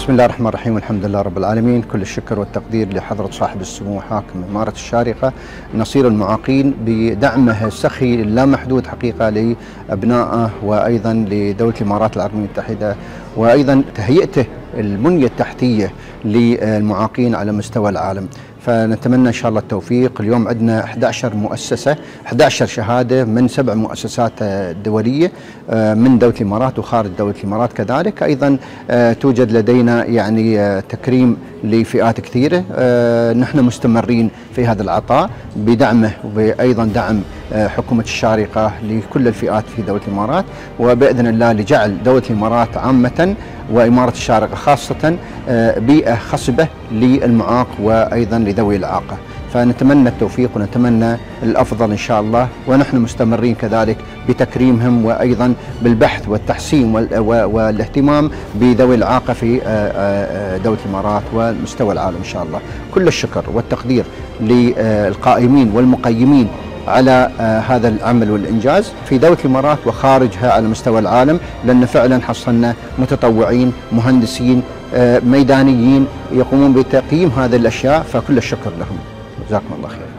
بسم الله الرحمن الرحيم، والحمد لله رب العالمين. كل الشكر والتقدير لحضرة صاحب السمو حاكم إمارة الشارقة نصير المعاقين بدعمه السخي اللامحدود حقيقة لأبنائه وأيضا لدولة الإمارات العربية المتحدة، وأيضا تهيئته المنية التحتية للمعاقين على مستوى العالم. فنتمنى إن شاء الله التوفيق. اليوم عندنا 11 مؤسسة، 11 شهادة من 7 مؤسسات دولية من دولة الإمارات وخارج دولة الإمارات كذلك. أيضا توجد لدينا يعني تكريم لفئات كثيرة. نحن مستمرين في هذا العطاء بدعمه وأيضا دعم حكومة الشارقة لكل الفئات في دولة الإمارات، وبإذن الله لجعل دولة الإمارات عامة وإمارة الشارقة خاصة بيئة خصبة للمعاق وأيضا لذوي الإعاقة. فنتمنى التوفيق ونتمنى الأفضل إن شاء الله، ونحن مستمرين كذلك بتكريمهم وأيضا بالبحث والتحسين والاهتمام بذوي الإعاقة في دولة الإمارات ومستوى العالم إن شاء الله. كل الشكر والتقدير للقائمين والمقيمين على هذا العمل والإنجاز في دولة الإمارات وخارجها على مستوى العالم، لأن فعلا حصلنا متطوعين مهندسين ميدانيين يقومون بتقييم هذه الأشياء، فكل الشكر لهم. جزاكم الله خير.